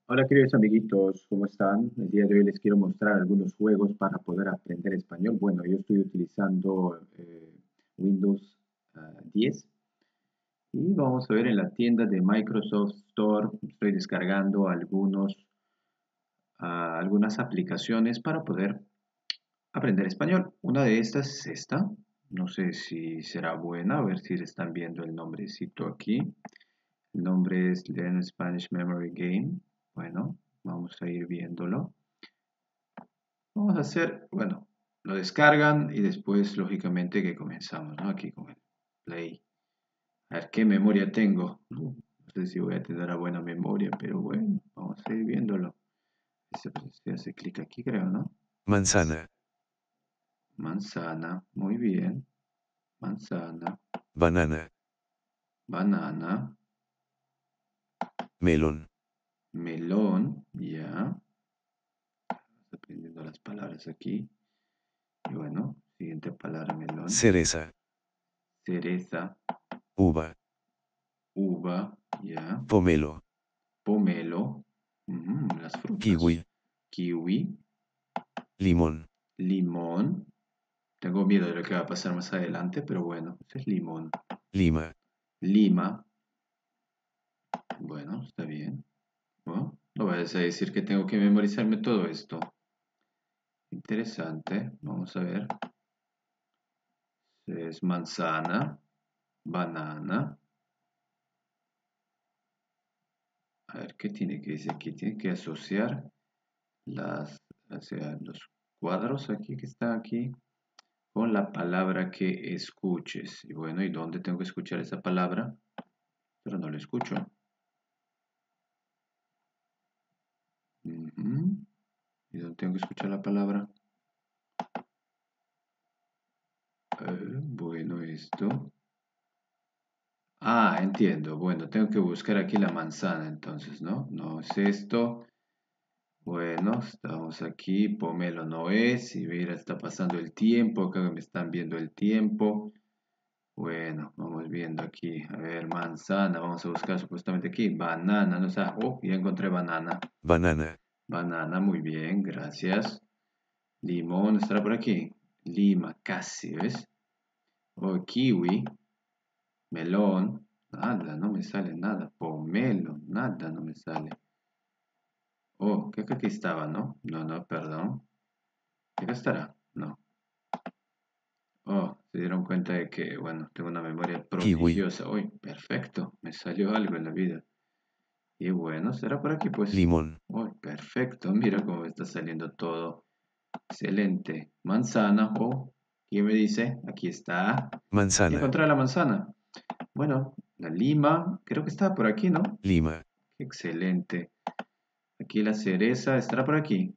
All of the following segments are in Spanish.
Hola queridos amiguitos, ¿cómo están? El día de hoy les quiero mostrar algunos juegos para poder aprender español. Bueno, yo estoy utilizando Windows 10 y vamos a ver en la tienda de Microsoft Store, estoy descargando algunas aplicaciones para poder aprender español. Una de estas es esta, no sé si será buena, a ver si le están viendo el nombrecito aquí. El nombre es Learn Spanish Memory Game. Bueno, vamos a ir viéndolo. Vamos a hacer, bueno, lo descargan y después, lógicamente, que comenzamos, ¿no? Aquí con el play. A ver qué memoria tengo. No sé si voy a tener una buena memoria, pero bueno, vamos a ir viéndolo. Se hace clic aquí, creo, ¿no? Manzana, Manzana, muy bien. Manzana, banana, banana, melón, melón, ya. Estoy aprendiendo las palabras aquí. Y bueno, siguiente palabra, melón. cereza, Cereza, uva, uva, ya. pomelo, Pomelo, las frutas. kiwi, Kiwi, limón, limón. Tengo miedo de lo que va a pasar más adelante, pero bueno, ese es limón. lima, Lima, bueno, está bien. ¿No? No vayas a decir que tengo que memorizarme todo esto. Interesante. Vamos a ver. Es manzana, banana. A ver, ¿qué tiene que decir aquí? Tiene que asociar o sea, los cuadros aquí que está aquí con la palabra que escuches. Y bueno, ¿y dónde tengo que escuchar esa palabra? Pero no la escucho. Ujú. ¿Y dónde tengo que escuchar la palabra? Bueno, esto. Ah, entiendo. Bueno, tengo que buscar aquí la manzana entonces, ¿no? No es esto. Bueno, estamos aquí. Pomelo no es. Y mira, está pasando el tiempo. Acá me están viendo el tiempo. Bueno, vamos viendo aquí. A ver, manzana. Vamos a buscar supuestamente aquí. Banana. No sé. Oh, ya encontré banana. banana, Banana, muy bien, gracias. Limón, estará por aquí. Lima, casi, ¿ves? Oh, kiwi. Melón. Nada, no me sale nada. Pomelo, nada, no me sale. Oh, creo que aquí estaba, ¿no? No, no, perdón. Acá estará. No. Oh, se dieron cuenta de que, bueno, tengo una memoria kiwi, prodigiosa. Uy, perfecto. Me salió algo en la vida. Y bueno, será por aquí, pues. limón, Uy, perfecto. Mira cómo me está saliendo todo. Excelente. Manzana. Oh, ¿quién me dice? Aquí está. Ya manzana, encontré la manzana. Bueno, la lima. Creo que está por aquí, ¿no? lima, Excelente. Aquí la cereza. ¿Estará por aquí?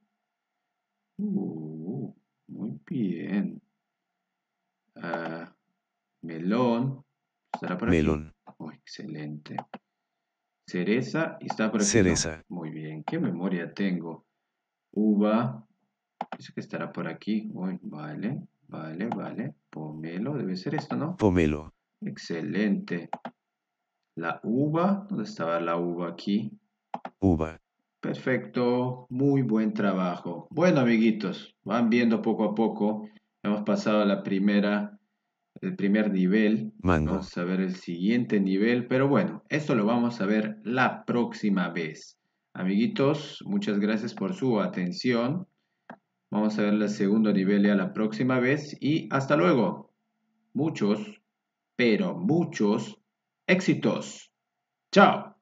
Muy bien. Ah, melón. ¿Estará por aquí? melón, Oh, excelente. Cereza. ¿Y está por aquí? No. cereza, Muy bien. ¿Qué memoria tengo? Uva. Dice que estará por aquí. Uy, vale, vale, vale. Pomelo. Debe ser esto, ¿no? pomelo, Excelente. La uva. ¿Dónde estaba la uva aquí? uva, Perfecto. Muy buen trabajo. Bueno, amiguitos, van viendo poco a poco. Hemos pasado el primer nivel. mango. Vamos a ver el siguiente nivel. Pero bueno, esto lo vamos a ver la próxima vez. Amiguitos, muchas gracias por su atención. Vamos a ver el segundo nivel ya la próxima vez. Y hasta luego. Muchos, pero muchos éxitos. Chao.